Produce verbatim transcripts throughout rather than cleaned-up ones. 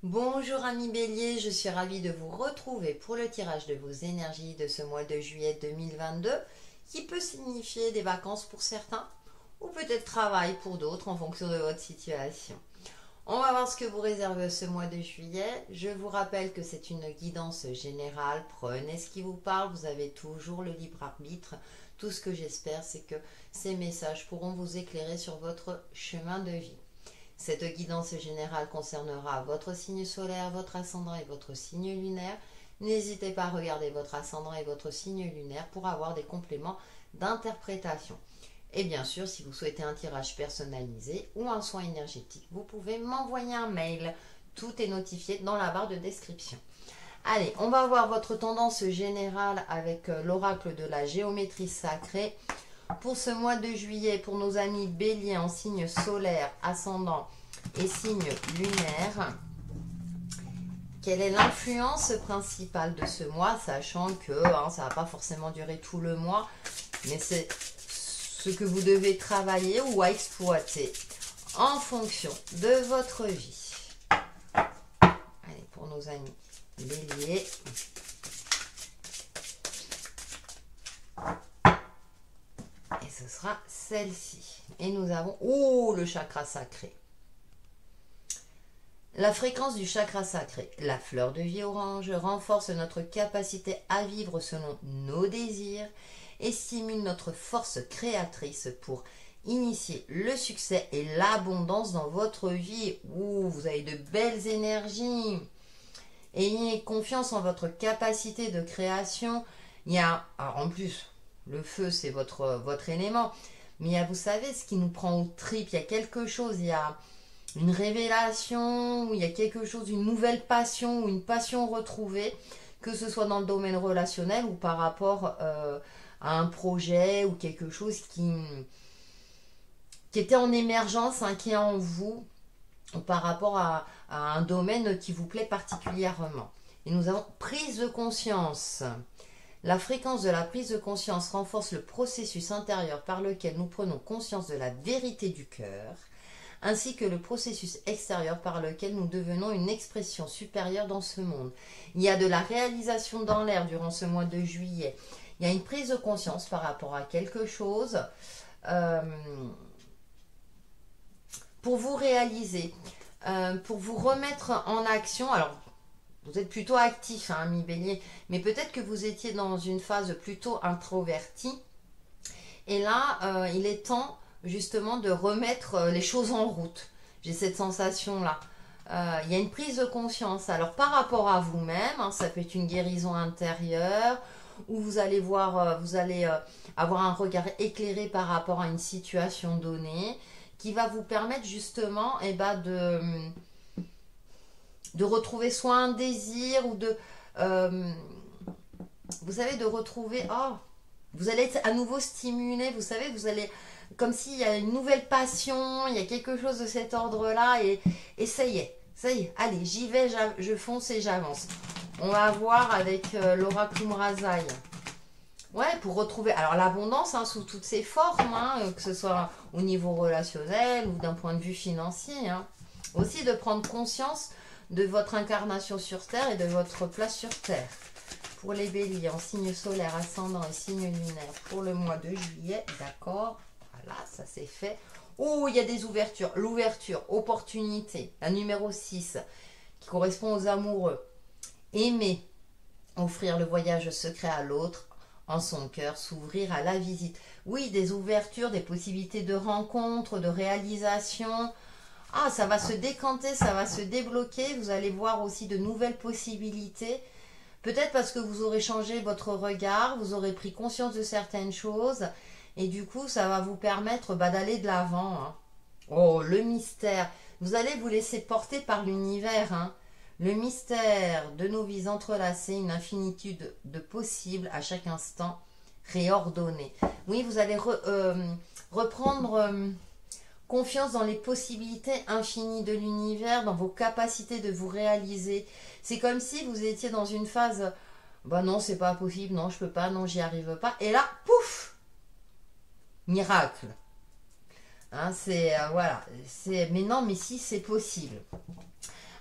Bonjour amis Bélier, je suis ravie de vous retrouver pour le tirage de vos énergies de ce mois de juillet deux mille vingt-deux qui peut signifier des vacances pour certains ou peut-être travail pour d'autres en fonction de votre situation. On va voir ce que vous réserve ce mois de juillet. Je vous rappelle que c'est une guidance générale. Prenez ce qui vous parle. Vous avez toujours le libre arbitre. Tout ce que j'espère, c'est que ces messages pourront vous éclairer sur votre chemin de vie. Cette guidance générale concernera votre signe solaire, votre ascendant et votre signe lunaire. N'hésitez pas à regarder votre ascendant et votre signe lunaire pour avoir des compléments d'interprétation. Et bien sûr, si vous souhaitez un tirage personnalisé ou un soin énergétique, vous pouvez m'envoyer un mail. Tout est notifié dans la barre de description. Allez, on va voir votre tendance générale avec l'oracle de la géométrie sacrée. Pour ce mois de juillet, pour nos amis Bélier en signe solaire, ascendant et signe lunaire, quelle est l'influence principale de ce mois, sachant que hein, ça ne va pas forcément durer tout le mois, mais c'est ce que vous devez travailler ou à exploiter en fonction de votre vie. Allez, pour nos amis Bélier. Et ce sera celle-ci. Et nous avons... Oh, le chakra sacré. La fréquence du chakra sacré, la fleur de vie orange, renforce notre capacité à vivre selon nos désirs et stimule notre force créatrice pour initier le succès et l'abondance dans votre vie. Ouh, vous avez de belles énergies. Ayez confiance en votre capacité de création. Il y a, alors en plus... Le feu, c'est votre, votre élément. Mais il y a, vous savez, ce qui nous prend aux tripes, il y a quelque chose, il y a une révélation, il y a quelque chose, une nouvelle passion ou une passion retrouvée, que ce soit dans le domaine relationnel ou par rapport euh, à un projet ou quelque chose qui, qui était en émergence, hein, qui est en vous, ou par rapport à, à un domaine qui vous plaît particulièrement. Et nous avons prise de conscience. La fréquence de la prise de conscience renforce le processus intérieur par lequel nous prenons conscience de la vérité du cœur, ainsi que le processus extérieur par lequel nous devenons une expression supérieure dans ce monde. Il y a de la réalisation dans l'air durant ce mois de juillet. Il y a une prise de conscience par rapport à quelque chose euh, pour vous réaliser, euh, pour vous remettre en action. Alors, vous êtes plutôt actif, hein, ami Bélier, mais peut-être que vous étiez dans une phase plutôt introvertie. Et là, euh, il est temps justement de remettre les choses en route. J'ai cette sensation-là. Euh, il y a une prise de conscience. Alors, par rapport à vous-même, hein, ça peut être une guérison intérieure, où vous allez voir, euh, vous allez euh, avoir un regard éclairé par rapport à une situation donnée, qui va vous permettre justement eh ben, de... de retrouver soit un désir ou de, euh, vous savez, de retrouver, oh, vous allez être à nouveau stimulé, vous savez, vous allez, comme s'il y a une nouvelle passion, il y a quelque chose de cet ordre-là, et, et ça y est, ça y est, allez, j'y vais, je fonce et j'avance. On va voir avec euh, l'oracle Umrazaï. Ouais, pour retrouver, alors l'abondance hein, sous toutes ses formes, hein, que ce soit au niveau relationnel ou d'un point de vue financier, hein. Aussi de prendre conscience de votre incarnation sur Terre et de votre place sur Terre. Pour les béliers en signe solaire, ascendant et signe lunaire pour le mois de juillet, d'accord, voilà, ça c'est fait. Oh, il y a des ouvertures, l'ouverture, opportunité, la numéro six, qui correspond aux amoureux. Aimer, offrir le voyage secret à l'autre, en son cœur, s'ouvrir à la visite. Oui, des ouvertures, des possibilités de rencontres, de réalisation. Ah, ça va se décanter, ça va se débloquer. Vous allez voir aussi de nouvelles possibilités. Peut-être parce que vous aurez changé votre regard, vous aurez pris conscience de certaines choses. Et du coup, ça va vous permettre bah, d'aller de l'avant. Hein. Oh, le mystère. Vous allez vous laisser porter par l'univers. Hein. Le mystère de nos vies entrelacées, une infinitude de possibles à chaque instant réordonné. Oui, vous allez re, euh, reprendre... Euh, confiance dans les possibilités infinies de l'univers, dans vos capacités de vous réaliser. C'est comme si vous étiez dans une phase, bah non, c'est pas possible, non, je peux pas, non, j'y arrive pas. Et là, pouf, miracle. Hein, c'est, euh, voilà, c'est, mais non, mais si, c'est possible.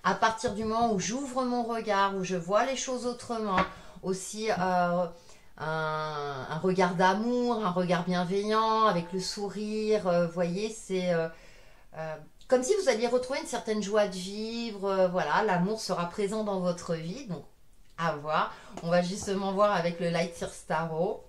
À partir du moment où j'ouvre mon regard, où je vois les choses autrement, aussi euh, un, un regard d'amour, un regard bienveillant, avec le sourire, euh, vous voyez, c'est euh, euh, comme si vous alliez retrouver une certaine joie de vivre, euh, voilà, l'amour sera présent dans votre vie, donc à voir. On va justement voir avec le Light Year Tarot.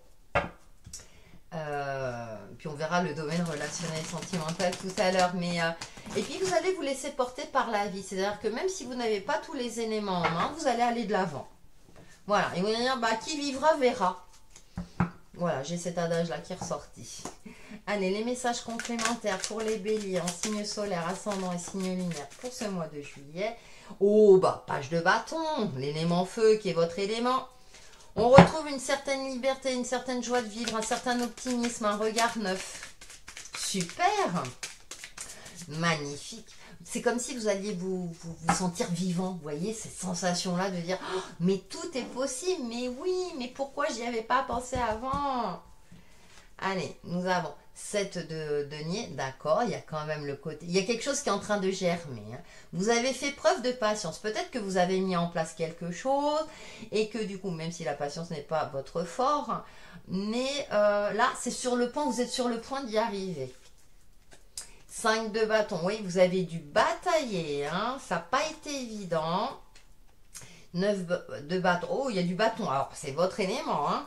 Euh, puis on verra le domaine relationnel sentimental tout à l'heure. Mais euh, et puis vous allez vous laisser porter par la vie. C'est-à-dire que même si vous n'avez pas tous les éléments en main, vous allez aller de l'avant. Voilà. Et vous allez dire, bah, qui vivra verra. Voilà, j'ai cet adage-là qui est ressorti. Allez, les messages complémentaires pour les béliers en signe solaire, ascendant et signe lunaire pour ce mois de juillet. Oh, bah, page de bâton, l'élément feu qui est votre élément. On retrouve une certaine liberté, une certaine joie de vivre, un certain optimisme, un regard neuf. Super! Magnifique. C'est comme si vous alliez vous, vous, vous sentir vivant, vous voyez, cette sensation-là de dire oh, « mais tout est possible, mais oui, mais pourquoi j'y avais pas pensé avant ?» Allez, nous avons sept de denier, d'accord, il y a quand même le côté... Il y a quelque chose qui est en train de germer. Hein. Vous avez fait preuve de patience. Peut-être que vous avez mis en place quelque chose et que du coup, même si la patience n'est pas votre fort, mais euh, là, c'est sur le point, vous êtes sur le point d'y arriver. cinq de bâton, oui, vous avez dû batailler, hein, ça n'a pas été évident. neuf de bâton, oh, il y a du bâton, alors c'est votre élément, hein.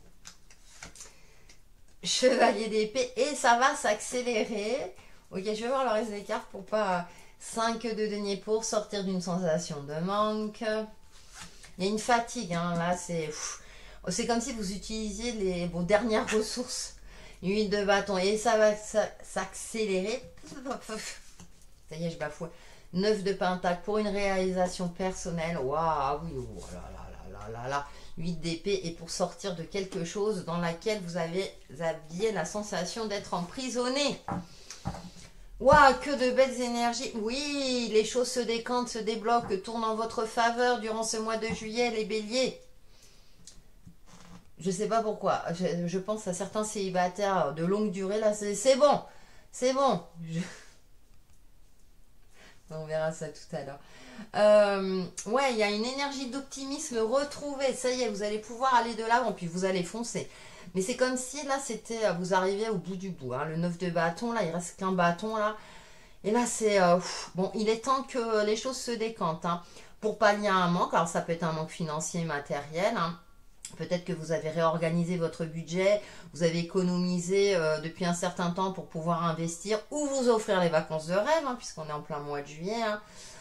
Chevalier d'épée, et ça va s'accélérer. Ok, je vais voir le reste des cartes pour pas... cinq de denier pour sortir d'une sensation de manque. Il y a une fatigue, hein, là, c'est... C'est comme si vous utilisiez les, vos dernières ressources. huit de bâton, et ça va s'accélérer. Ça y est, je bafoue. neuf de pentacle pour une réalisation personnelle. Waouh, oui, oh là là là là là là. huit d'épée et pour sortir de quelque chose dans laquelle vous, avez, vous aviez la sensation d'être emprisonné. Waouh, que de belles énergies. Oui, les choses se décantent, se débloquent, tournent en votre faveur durant ce mois de juillet, les béliers. Je ne sais pas pourquoi. Je, je pense à certains célibataires de longue durée. Là, c'est bon. C'est bon. Je... On verra ça tout à l'heure. Euh, ouais, il y a une énergie d'optimisme retrouvée. Ça y est, vous allez pouvoir aller de l'avant, puis vous allez foncer. Mais c'est comme si là, c'était, vous arrivez au bout du bout. Hein. Le neuf de bâton, là, il reste qu'un bâton là. Et là, c'est euh, bon. Il est temps que les choses se décantent. Hein. Pour pallier à un manque, alors ça peut être un manque financier, matériel. Hein. Peut-être que vous avez réorganisé votre budget, vous avez économisé euh, depuis un certain temps pour pouvoir investir ou vous offrir les vacances de rêve, hein, puisqu'on est en plein mois de juillet. Hein.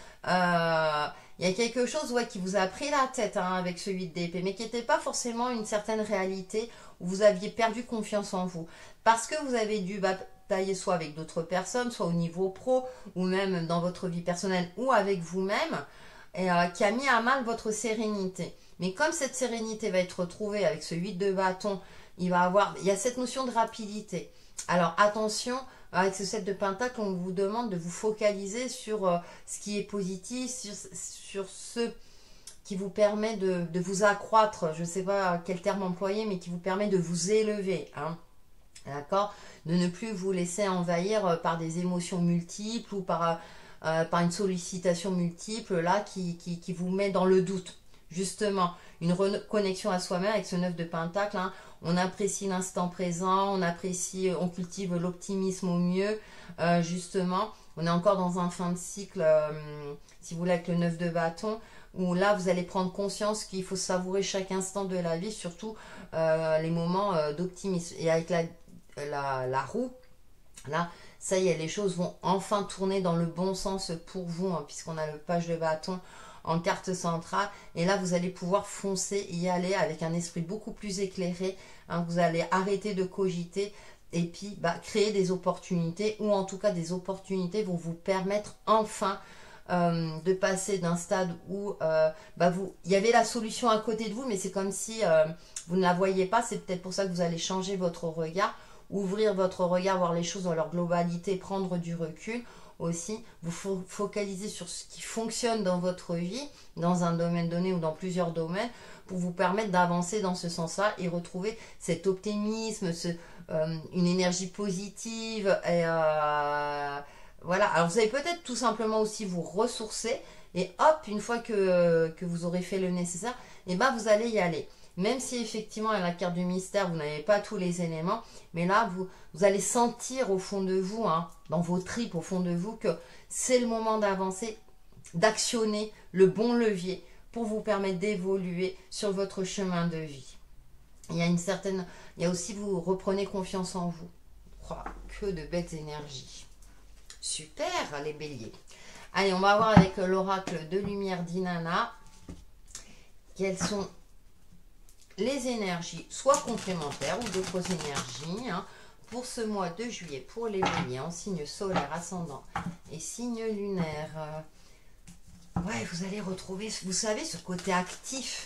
Euh, il y a quelque chose ouais, qui vous a pris la tête hein, avec ce huit d'épée, mais qui n'était pas forcément une certaine réalité où vous aviez perdu confiance en vous. Parce que vous avez dû batailler soit avec d'autres personnes, soit au niveau pro, ou même dans votre vie personnelle, ou avec vous-même, et euh, qui a mis à mal votre sérénité. Mais comme cette sérénité va être retrouvée avec ce huit de bâton, il va avoir, il y a cette notion de rapidité. Alors attention, avec ce sept de pentacle, on vous demande de vous focaliser sur euh, ce qui est positif, sur, sur ce qui vous permet de, de vous accroître, je ne sais pas quel terme employer, mais qui vous permet de vous élever. Hein. D'accord? De ne plus vous laisser envahir par des émotions multiples ou par, euh, par une sollicitation multiple là qui, qui, qui vous met dans le doute. Justement, une reconnexion à soi-même avec ce neuf de pentacle, hein, on apprécie l'instant présent, on apprécie, on cultive l'optimisme au mieux, euh, justement, on est encore dans un fin de cycle, euh, si vous voulez, avec le neuf de bâton, où là, vous allez prendre conscience qu'il faut savourer chaque instant de la vie, surtout euh, les moments euh, d'optimisme. Et avec la, la, la roue, là, ça y est, les choses vont enfin tourner dans le bon sens pour vous, hein, puisqu'on a le page de bâton en carte centrale, et là vous allez pouvoir foncer, y aller avec un esprit beaucoup plus éclairé, hein, vous allez arrêter de cogiter et puis bah, créer des opportunités, ou en tout cas des opportunités vont vous permettre enfin euh, de passer d'un stade où euh, bah, vous, il y avait la solution à côté de vous, mais c'est comme si euh, vous ne la voyez pas. C'est peut-être pour ça que vous allez changer votre regard, ouvrir votre regard, voir les choses dans leur globalité, prendre du recul. Aussi, vous focaliser sur ce qui fonctionne dans votre vie, dans un domaine donné ou dans plusieurs domaines, pour vous permettre d'avancer dans ce sens-là et retrouver cet optimisme, ce, euh, une énergie positive et, euh, voilà, alors vous allez peut-être tout simplement aussi vous ressourcer et hop, une fois que, que vous aurez fait le nécessaire, et ben vous allez y aller. Même si effectivement à la carte du mystère, vous n'avez pas tous les éléments, mais là, vous, vous allez sentir au fond de vous, hein, dans vos tripes, au fond de vous, que c'est le moment d'avancer, d'actionner le bon levier pour vous permettre d'évoluer sur votre chemin de vie. Il y a une certaine, il y a aussi, vous reprenez confiance en vous. Oh, que de belles énergies. Super, les béliers. Allez, on va voir avec l'oracle de lumière d'Inanna quelles sont les énergies, soit complémentaires ou d'autres énergies, hein, pour ce mois de juillet, pour les béliers, en signe solaire, ascendant et signe lunaire. Euh, ouais, vous allez retrouver, vous savez, ce côté actif.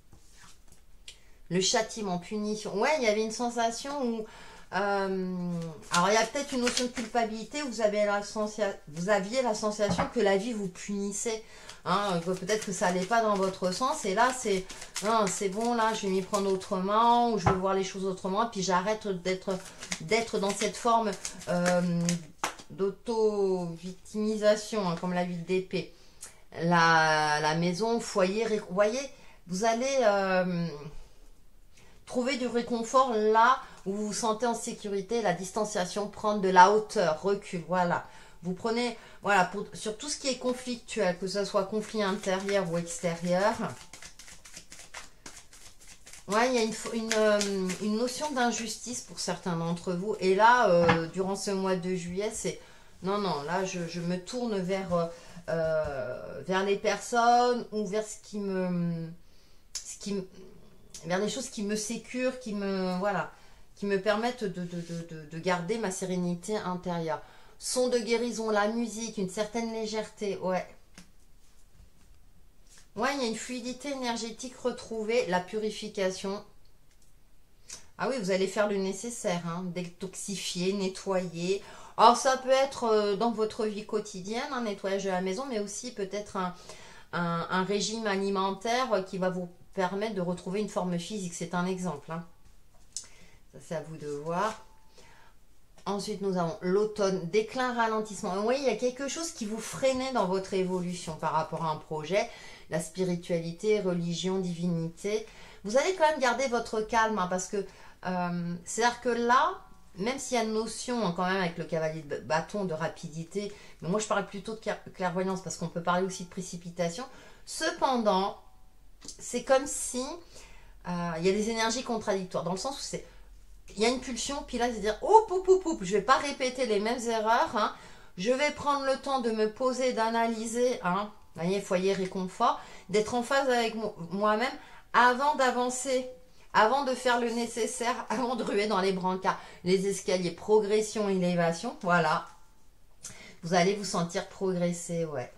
Le châtiment, punition. Ouais, il y avait une sensation où... Euh, alors, il y a peut-être une notion de culpabilité où vous, avez la sensia, vous aviez la sensation que la vie vous punissait. Hein, peut-être que ça n'allait pas dans votre sens. Et là, c'est c'est bon, là, je vais m'y prendre autrement, ou je vais voir les choses autrement. Puis j'arrête d'être d'être dans cette forme euh, d'auto-victimisation, hein, comme la huit d'épée. La, la maison, foyer, vous voyez, vous allez euh, trouver du réconfort là où vous vous sentez en sécurité, la distanciation, prendre de la hauteur, recul, voilà. Vous prenez, voilà, pour, sur tout ce qui est conflictuel, que ce soit conflit intérieur ou extérieur. Ouais, il y a une, une, euh, une notion d'injustice pour certains d'entre vous. Et là, euh, durant ce mois de juillet, c'est... Non, non, là, je, je me tourne vers, euh, vers les personnes ou vers ce qui me... Ce qui me vers les choses qui me sécurent, qui me... Voilà. Qui me permettent de, de, de, de garder ma sérénité intérieure. Son de guérison, la musique, une certaine légèreté, ouais. Ouais, il y a une fluidité énergétique retrouvée, la purification. Ah oui, vous allez faire le nécessaire, hein, détoxifier, nettoyer. Alors ça peut être euh, dans votre vie quotidienne, un nettoyage de la maison, mais aussi peut-être un, un, un régime alimentaire qui va vous permettre de retrouver une forme physique. C'est un exemple, hein. Ça, c'est à vous de voir. Ensuite, nous avons l'automne, déclin, ralentissement. Oui, il y a quelque chose qui vous freinait dans votre évolution par rapport à un projet. La spiritualité, religion, divinité. Vous allez quand même garder votre calme, hein, parce que euh, c'est-à-dire que là, même s'il y a une notion, hein, quand même avec le cavalier de bâton, de rapidité, mais moi je parle plutôt de clairvoyance parce qu'on peut parler aussi de précipitation. Cependant, c'est comme si euh, il y a des énergies contradictoires, dans le sens où c'est il y a une pulsion, puis là, c'est dire, oh, poup, poup, poup, je vais pas répéter les mêmes erreurs, hein. Je vais prendre le temps de me poser, d'analyser, hein, vous voyez, foyer, réconfort, d'être en phase avec moi-même avant d'avancer, avant de faire le nécessaire, avant de ruer dans les brancards, les escaliers, progression, élévation, voilà. Vous allez vous sentir progresser, ouais.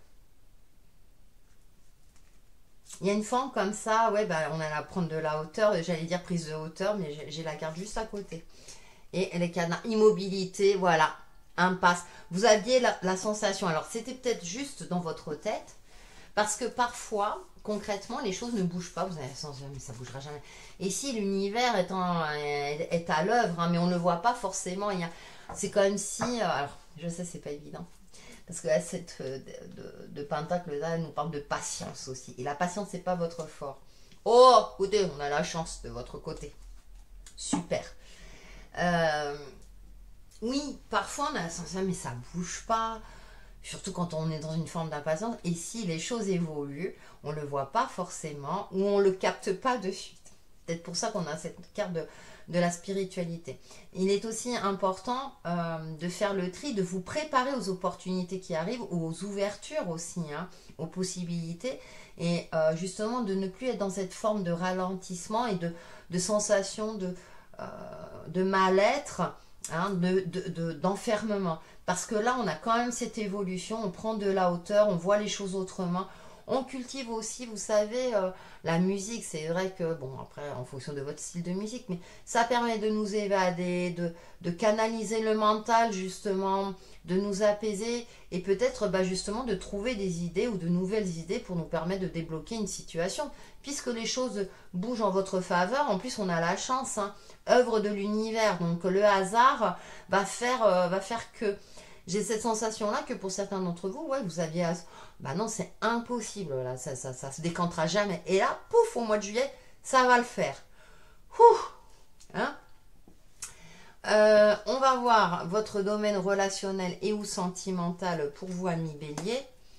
Il y a une forme comme ça, ouais, bah, on allait prendre de la hauteur, j'allais dire prise de hauteur, mais j'ai la carte juste à côté. Et les cadenas, immobilité, voilà, impasse. Vous aviez la, la sensation, alors c'était peut-être juste dans votre tête, parce que parfois, concrètement, les choses ne bougent pas, vous avez la sensation, mais ça ne bougera jamais. Et si l'univers est, est, est à l'œuvre, hein, mais on ne le voit pas forcément, c'est comme si, euh, alors je sais, c'est pas évident. Parce que là, cette de, de, de pentacle là, elle nous parle de patience aussi. Et la patience, c'est pas votre fort. Oh, écoutez, on a la chance de votre côté. Super. Euh, oui, parfois on a la sensation, mais ça bouge pas. Surtout quand on est dans une forme d'impatience. Et si les choses évoluent, on le voit pas forcément ou on le capte pas de suite. Peut-être pour ça qu'on a cette carte de, de la spiritualité. Il est aussi important euh, de faire le tri, de vous préparer aux opportunités qui arrivent ou aux ouvertures aussi, hein, aux possibilités. Et euh, justement de ne plus être dans cette forme de ralentissement et de, de sensation de, euh, de mal-être, hein, de, de, de, d'enfermement. Parce que là, on a quand même cette évolution, on prend de la hauteur, on voit les choses autrement. On cultive aussi, vous savez, euh, la musique. C'est vrai que, bon, après, en fonction de votre style de musique, mais ça permet de nous évader, de, de canaliser le mental, justement, de nous apaiser et peut-être, bah, justement, de trouver des idées ou de nouvelles idées pour nous permettre de débloquer une situation. Puisque les choses bougent en votre faveur, en plus, on a la chance, hein, œuvre de l'univers. Donc, le hasard va faire, euh, va faire que... j'ai cette sensation-là que pour certains d'entre vous, ouais, vous aviez... Bah non, c'est impossible, là, ça, ça, ça se décantera jamais. Et là, pouf, au mois de juillet, ça va le faire. Ouh, hein. Euh, on va voir votre domaine relationnel et ou sentimental pour vous, amis Bélier.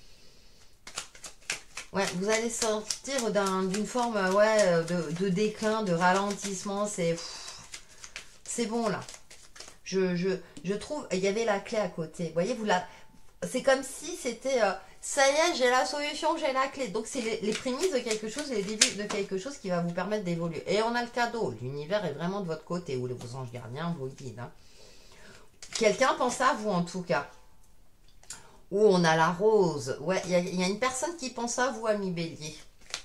Ouais, vous allez sortir d'une forme ouais, de, de déclin, de ralentissement. C'est c'est bon là. Je, je, je trouve, il y avait la clé à côté. Vous voyez, vous la, c'est comme si c'était, euh, ça y est, j'ai la solution, j'ai la clé. Donc c'est les, les prémices de quelque chose, les débuts de quelque chose qui va vous permettre d'évoluer. Et on a le cadeau. L'univers est vraiment de votre côté, ou vos anges gardiens, vos guides. Hein. Quelqu'un pense à vous en tout cas. Ou on a la rose. Ouais, il y, y a une personne qui pense à vous, ami Bélier.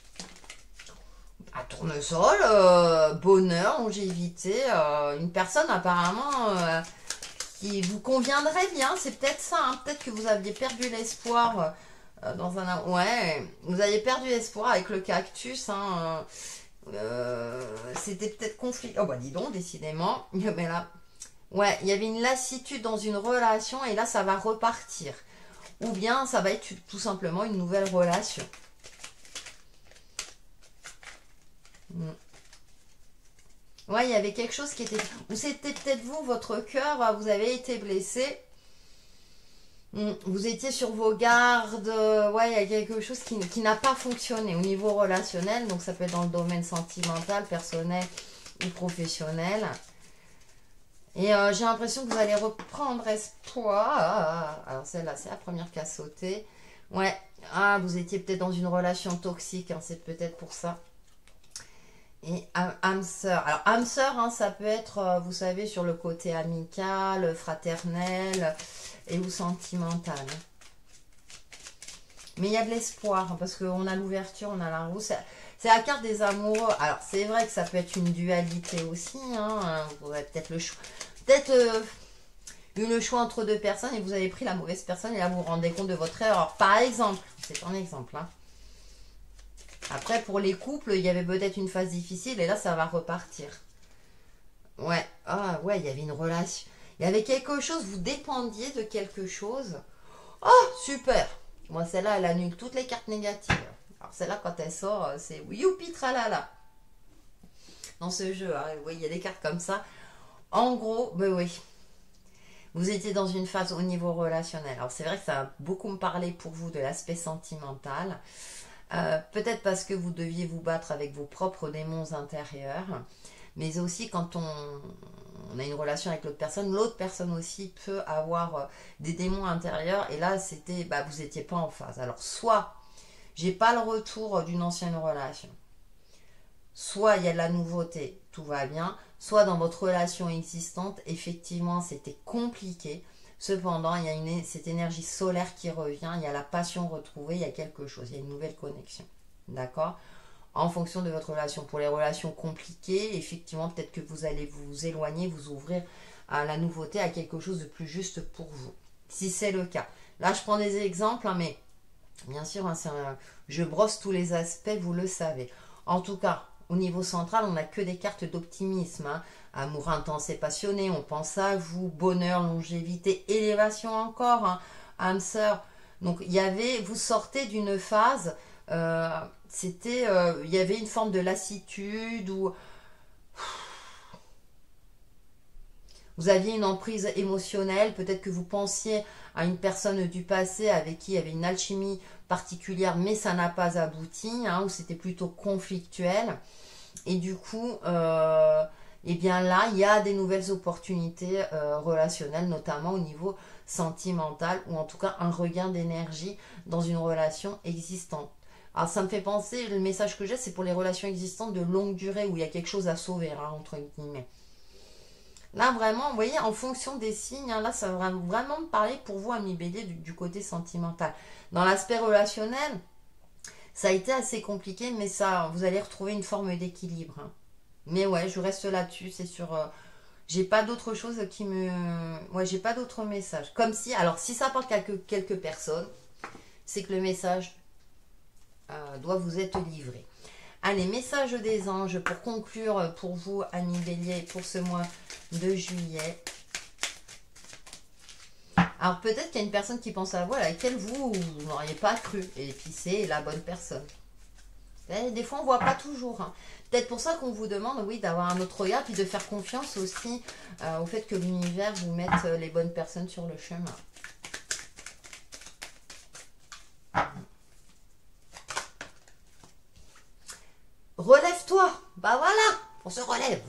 À tournesol, euh, bonheur, longévité. Euh, une personne apparemment euh, qui vous conviendrait bien. C'est peut-être ça. Hein. Peut-être que vous aviez perdu l'espoir euh, dans un... Ouais, vous aviez perdu espoir avec le cactus. Hein. Euh, C'était peut-être conflit. Oh bah dis donc, décidément. Mais là, ouais, il y avait une lassitude dans une relation et là, ça va repartir. Ou bien ça va être tout simplement une nouvelle relation. Ouais, il y avait quelque chose qui était... Ou c'était peut-être vous, votre cœur, vous avez été blessé. Vous étiez sur vos gardes. Ouais, il y a quelque chose qui, qui n'a pas fonctionné au niveau relationnel. Donc ça peut être dans le domaine sentimental, personnel ou professionnel. Et euh, j'ai l'impression que vous allez reprendre espoir. Alors celle-là, c'est la première qui a sauté. Ouais, ah, vous étiez peut-être dans une relation toxique, hein, c'est peut-être pour ça. Et âme sœur. Alors âme sœur, hein, ça peut être, euh, vous savez, sur le côté amical, fraternel et ou sentimental. Mais il y a de l'espoir, hein, parce qu'on a l'ouverture, on a la roue. C'est la carte des amoureux. Alors, c'est vrai que ça peut être une dualité aussi. Hein. Vous aurez peut-être le choix. Peut-être euh, eu le choix entre deux personnes et vous avez pris la mauvaise personne et là, vous vous rendez compte de votre erreur. Par exemple, c'est un exemple. Hein. Après, pour les couples, il y avait peut-être une phase difficile et là, ça va repartir. Ouais. Ah, ouais, il y avait une relation. Il y avait quelque chose, vous dépendiez de quelque chose. Oh, super. Moi, celle-là, elle annule toutes les cartes négatives. Alors celle-là, quand elle sort, c'est youpi tralala. Dans ce jeu, hein, vous voyez, il y a des cartes comme ça. En gros, ben oui, vous étiez dans une phase au niveau relationnel. Alors c'est vrai que ça a beaucoup me parlé pour vous de l'aspect sentimental. Euh, Peut-être parce que vous deviez vous battre avec vos propres démons intérieurs. Mais aussi quand on, on a une relation avec l'autre personne, l'autre personne aussi peut avoir des démons intérieurs. Et là, c'était, bah, vous n'étiez pas en phase. Alors soit... j'ai pas le retour d'une ancienne relation. Soit il y a de la nouveauté, tout va bien. Soit dans votre relation existante, effectivement, c'était compliqué. Cependant, il y a une, cette énergie solaire qui revient. Il y a la passion retrouvée. Il y a quelque chose. Il y a une nouvelle connexion. D'accord ? En fonction de votre relation. Pour les relations compliquées, effectivement, peut-être que vous allez vous éloigner, vous ouvrir à la nouveauté, à quelque chose de plus juste pour vous. Si c'est le cas. Là, je prends des exemples, hein, mais... bien sûr, hein, un, je brosse tous les aspects, vous le savez. En tout cas, au niveau central, on n'a que des cartes d'optimisme. Hein. Amour intense et passionné, on pense à vous. Bonheur, longévité, élévation encore. Hein. Âme sœur. Donc, il y avait, vous sortez d'une phase, euh, c'était, euh, il y avait une forme de lassitude ou... vous aviez une emprise émotionnelle, peut-être que vous pensiez à une personne du passé avec qui il y avait une alchimie particulière, mais ça n'a pas abouti, hein, ou c'était plutôt conflictuel. Et du coup, euh, eh bien là, il y a des nouvelles opportunités euh, relationnelles, notamment au niveau sentimental, ou en tout cas un regain d'énergie dans une relation existante. Alors ça me fait penser, le message que j'ai, c'est pour les relations existantes de longue durée, où il y a quelque chose à sauver, hein, entre guillemets. Là, vraiment, vous voyez, en fonction des signes, hein, là, ça va vraiment me parler pour vous, ami Bélier, du, du côté sentimental. Dans l'aspect relationnel, ça a été assez compliqué, mais ça, vous allez retrouver une forme d'équilibre. Hein. Mais ouais, je reste là-dessus, c'est sur... Euh, j'ai pas d'autre chose qui me... Ouais, j'ai pas d'autre message. Comme si... Alors, si ça parle quelques, quelques personnes, c'est que le message euh, doit vous être livré. Allez, message des anges pour conclure pour vous, amis Bélier, pour ce mois de juillet. Alors peut-être qu'il y a une personne qui pense à vous à laquelle vous, vous n'auriez pas cru. Et puis c'est la bonne personne. Et des fois on ne voit pas toujours. Hein. Peut-être pour ça qu'on vous demande, oui, d'avoir un autre regard, puis de faire confiance aussi euh, au fait que l'univers vous mette euh, les bonnes personnes sur le chemin. Relève-toi. Bah voilà, on se relève.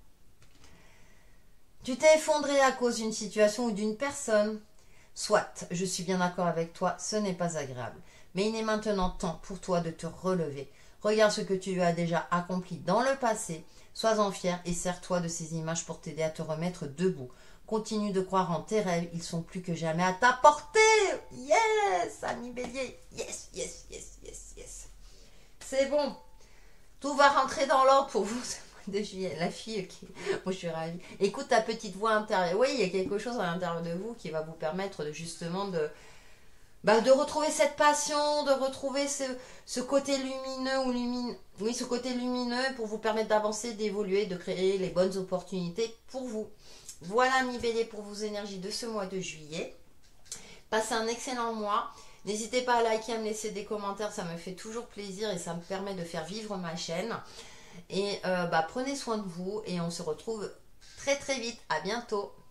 Tu t'es effondré à cause d'une situation ou d'une personne. Soit, je suis bien d'accord avec toi, ce n'est pas agréable. Mais il est maintenant temps pour toi de te relever. Regarde ce que tu as déjà accompli dans le passé. Sois-en fier et sers-toi de ces images pour t'aider à te remettre debout. Continue de croire en tes rêves, ils sont plus que jamais à ta portée. Yes, ami bélier. Yes, yes, yes, yes, yes. C'est bon. Tout va rentrer dans l'ordre pour vous. De juillet, la fille, qui... moi je suis ravie. Écoute ta petite voix intérieure. Oui, il y a quelque chose à l'intérieur de vous qui va vous permettre de justement de, bah, de retrouver cette passion, de retrouver ce, ce côté lumineux ou lumineux, oui, ce côté lumineux pour vous permettre d'avancer, d'évoluer, de créer les bonnes opportunités pour vous. Voilà mi bélier pour vos énergies de ce mois de juillet. Passez un excellent mois. N'hésitez pas à liker, à me laisser des commentaires, ça me fait toujours plaisir et ça me permet de faire vivre ma chaîne. Et euh, bah, prenez soin de vous et on se retrouve très très vite. À bientôt.